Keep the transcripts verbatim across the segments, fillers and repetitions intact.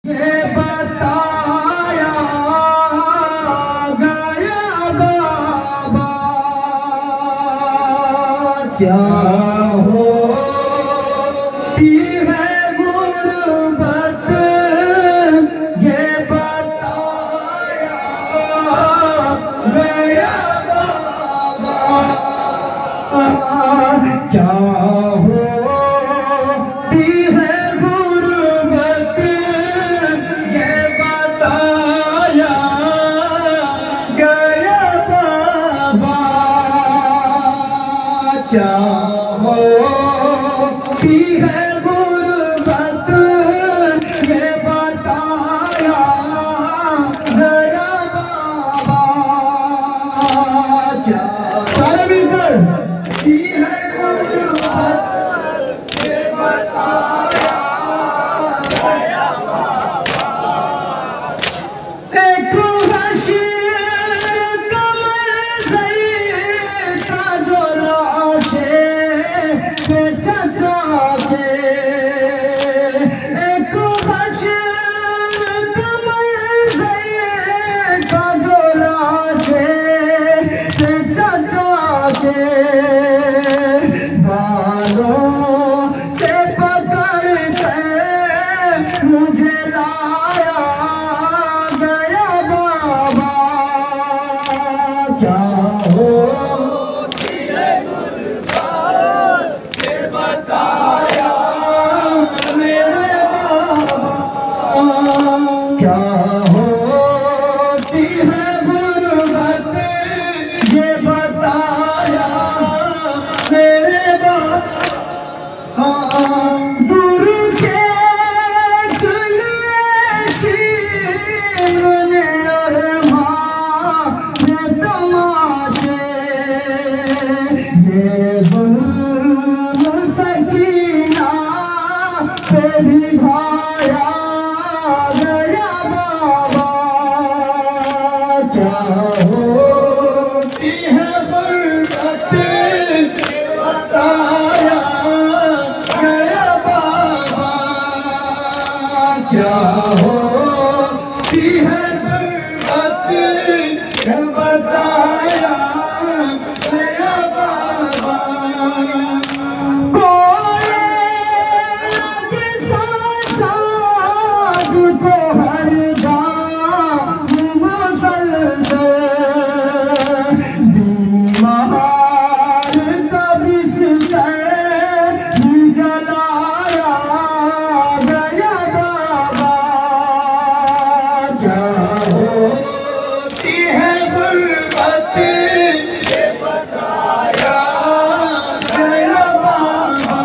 ये बताया गया बाबा क्या होती है गुर्बत, ये बताया गया बाबा क्या होती है गुर्बत, ये बताया गया बाबा क्या होती है गुर्बत, ये बताया गया बाबा क्या सारे मिलकर की है गुर्बत, ये बताया गया बाबा। एक हशीर कमर गई का जो लाशे पे चचा के, एक हशीर कमर गई का जो लाशे पे चचा के, बालों से पकड़ के मुझे लाया गया बाबा क्या होती है गुर्बत, ये बताया मेरे बाबा क्या होती है गुर्बत, ये बताया मेरे बाबा। दूर के चलिए शीने और माँ ये तमाशे, ये जुल्म सकीना पे भी भाया गया बाबा क्या होती है गुर्बत, ये बताया गया बाबा क्या होती है गुर्बत, ये बताया गया बाबा। कोई लगे साथ को हर जाम मुसलसल, बीमार तबिस से भी जलाया गया बाबा क्या होती है गुर्बत, ये बताया गया बाबा।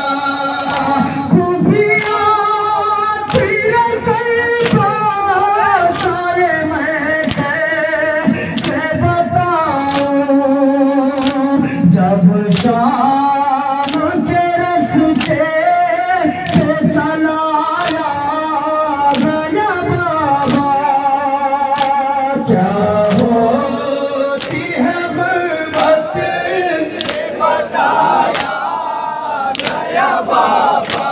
खूबियाँ तेरे सर पर सारे मैं कैसे बताऊं, जब शाम के रस्ते पे चलाया गया बाबा क्या होती है गुर्बत, ये बताया गया बाबा।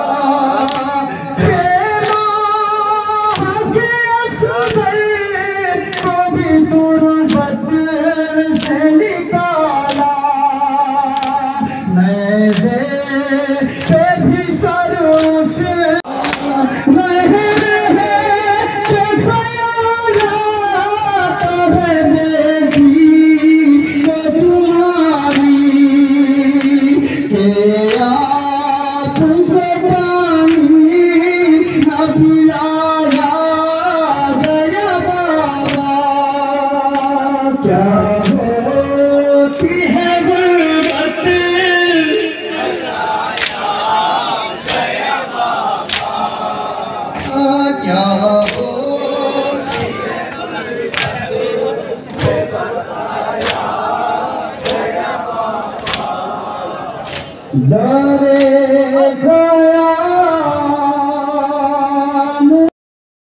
छह माह के असगर को भी गुर्बत से निकाला, मैं दे पे भी सर उस क्या होती है गुर्बत, क्या होती है गुर्बत,